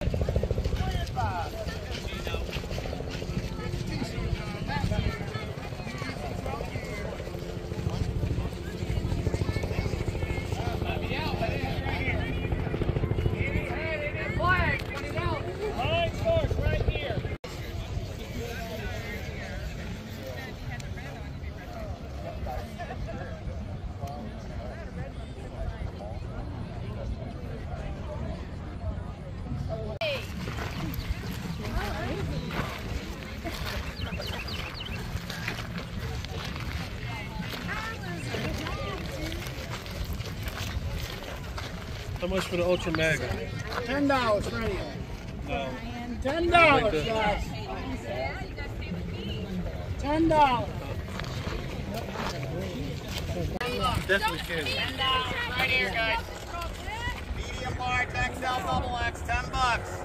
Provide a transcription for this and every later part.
How much for the Ultra Mega? $10 for any of them. No. $10, guys. $10. Definitely can. $10 right here, guys. Medium, large, XL, double X, $10.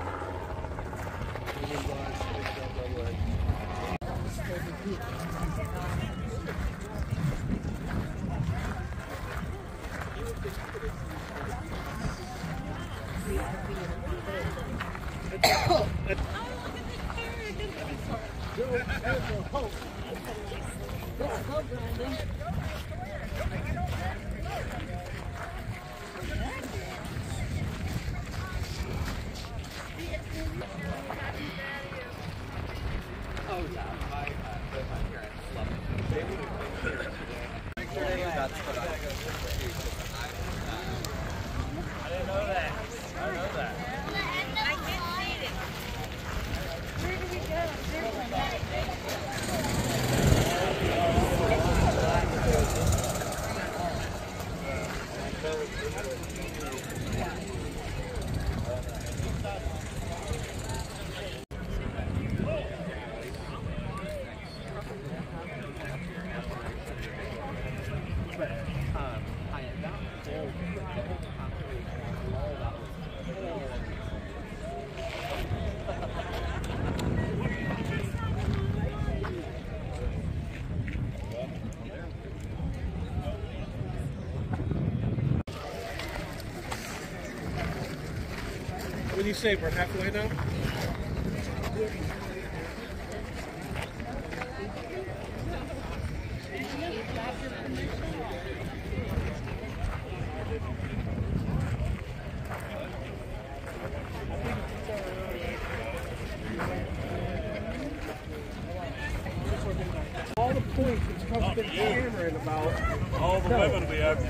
What do you say? We're halfway now? All the points that Trump's been hammering about. All the women we have.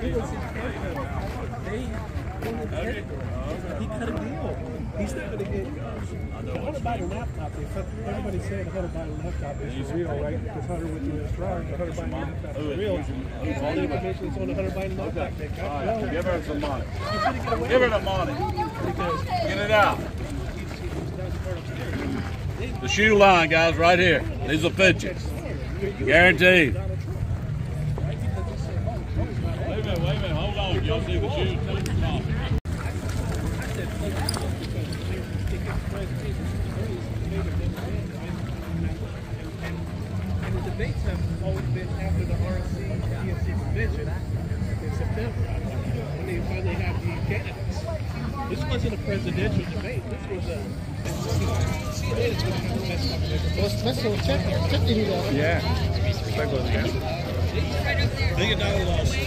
He cut a deal. He's not going to get the Hunter Biden laptop. Everybody's saying the Hunter Biden laptop is real, right? Because Hunter went through his drive. The Hunter Biden laptop is real. All the information is on the Hunter Biden laptop. Give her some money. Give her the money. Get it out. The shoe line, guys, right here. These are pictures. Guaranteed. Wait a minute, hold on. Y'all see the shoes? And the debates have always been after the RNC DNC convention in September, when they finally have the candidates. This wasn't a presidential debate. This was a. Yeah. $1 million loss.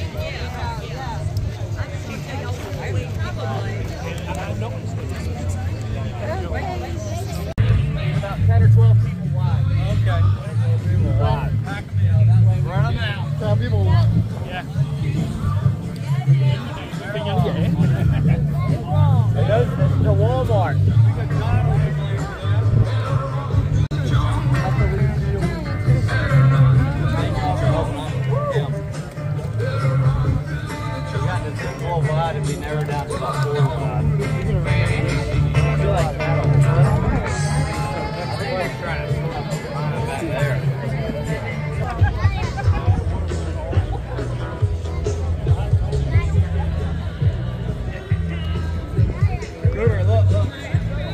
About 10 or 12 people wide. Okay. Wide. Run them out. 12 people wide. Yeah. This is a Walmart. Wide and be narrowed down to about 4 wide. I feel like everybody's trying to find it back there. Look.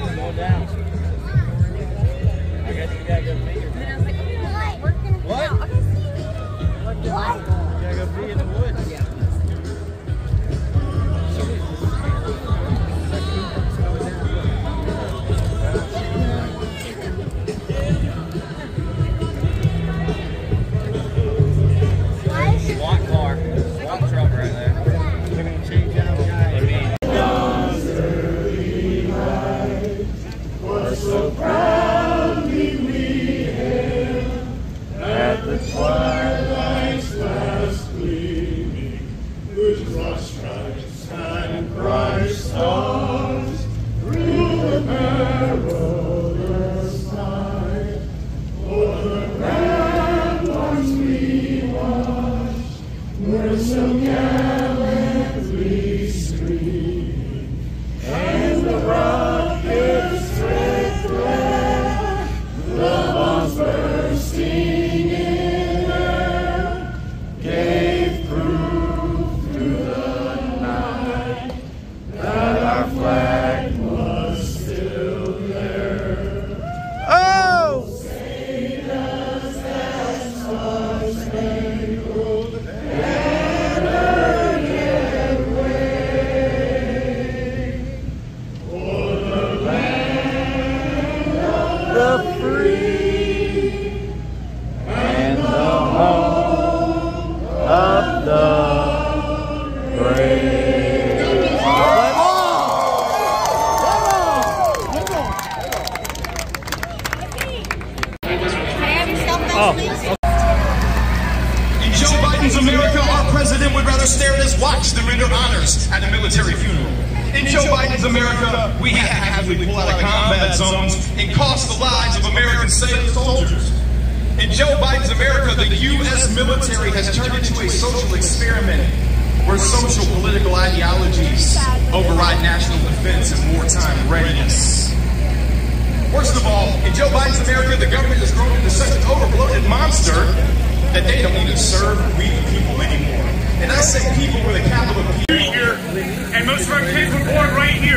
watch them render honors at a military funeral. In Joe Biden's America, we have to happily pull out of combat zones and cost the lives of American soldiers. In Joe Biden's America, the U.S. military has turned into a social experiment where social political ideologies override national defense and wartime readiness. Worst of all, in Joe Biden's America, the government has grown into such an overbloated monster that they don't even serve we the people anymore. And I say people with a capital P here, and most of our kids were born right here.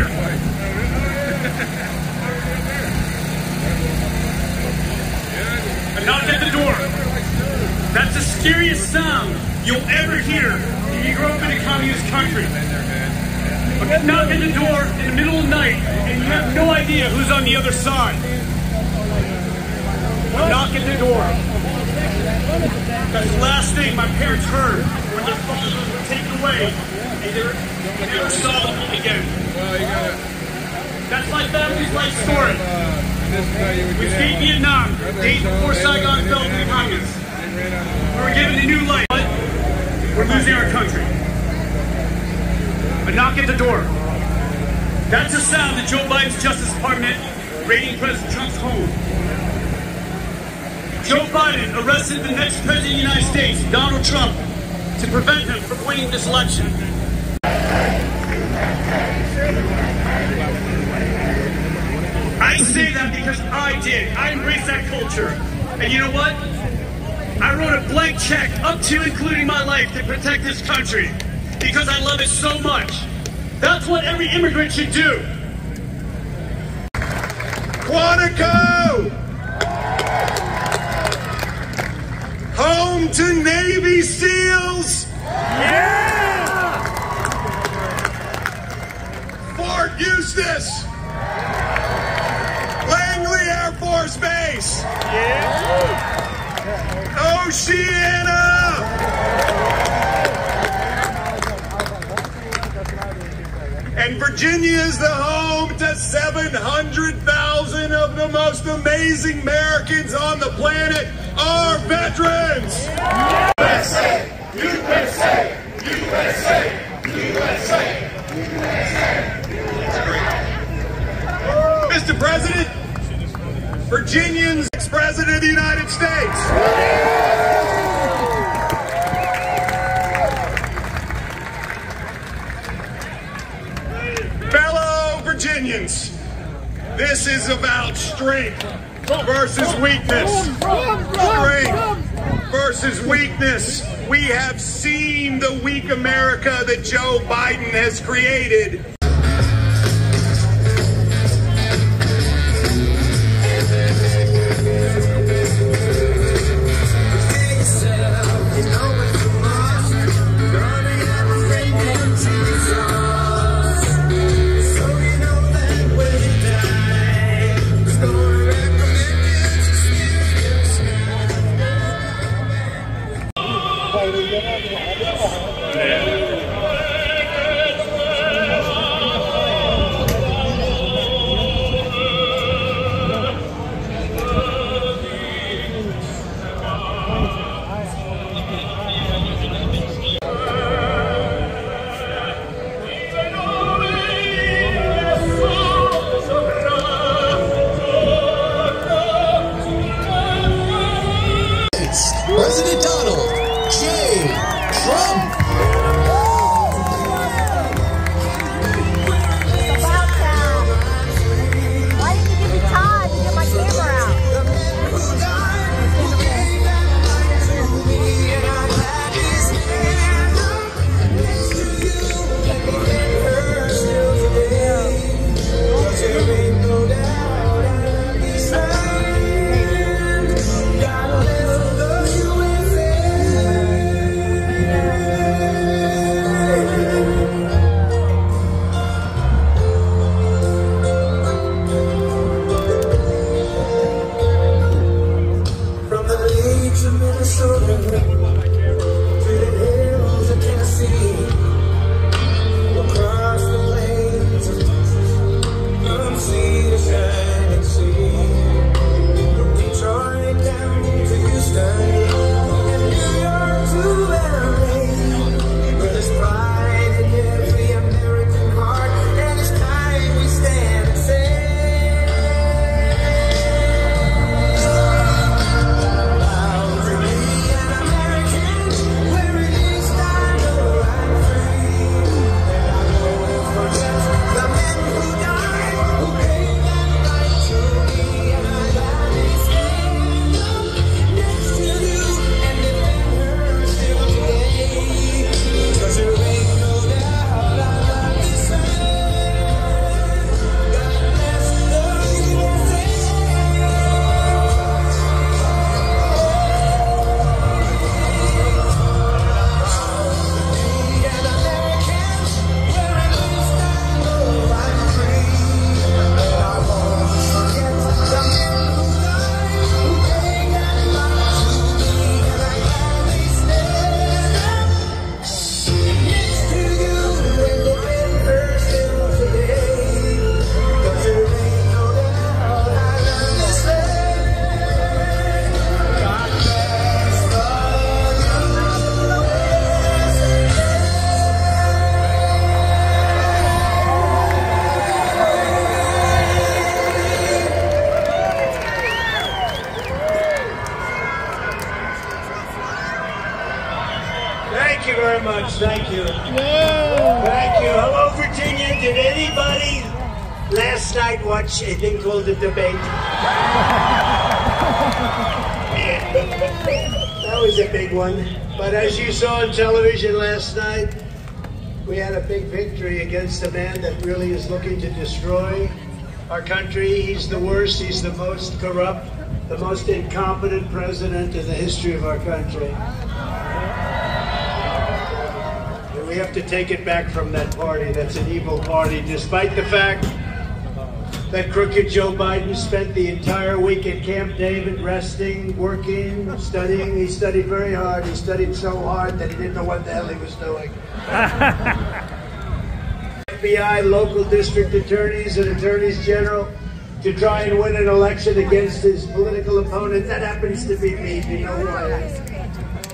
A knock at the door. That's the scariest sound you'll ever hear if you grow up in a communist country. A knock at the door in the middle of the night, and you have no idea who's on the other side. A knock at the door. That's the last thing my parents heard when their fathers were taken away, and they never saw them again. That's my family's life story. We escaped Vietnam, days before Saigon fell to the communists. We were given a new life, but we're losing our country. A knock at the door. That's the sound that Joe Biden's Justice Department raiding President Trump's home. Joe Biden arrested the next president of the United States, Donald Trump, to prevent him from winning this election. I say that because I did. I embraced that culture. And you know what? I wrote a blank check up to including my life to protect this country because I love it so much. That's what every immigrant should do. Quantico! Home to Navy SEALs! Yeah! Fort Eustis! Langley Air Force Base! Yeah! Oceana! And Virginia is the home to 700,000 of the most amazing Americans on the planet are veterans! USA! USA! USA! USA! USA! Mr. President, Virginians, ex-President of the United States. Fellow Virginians, this is about strength versus weakness. Strength versus weakness. We have seen the weak America that Joe Biden has created. much. Thank you. Thank you. Hello, Virginia. Did anybody last night watch a thing called The Debate? That was a big one. But as you saw on television last night, we had a big victory against a man that really is looking to destroy our country. He's the worst. He's the most corrupt, the most incompetent president in the history of our country. And we have to take it back from that party. That's an evil party, despite the fact that crooked Joe Biden spent the entire week at Camp David resting, working, studying. He studied very hard. He studied so hard that he didn't know what the hell he was doing. FBI, local district attorneys, and attorneys general to try and win an election against his political opponent. That happens to be me. You know who I am.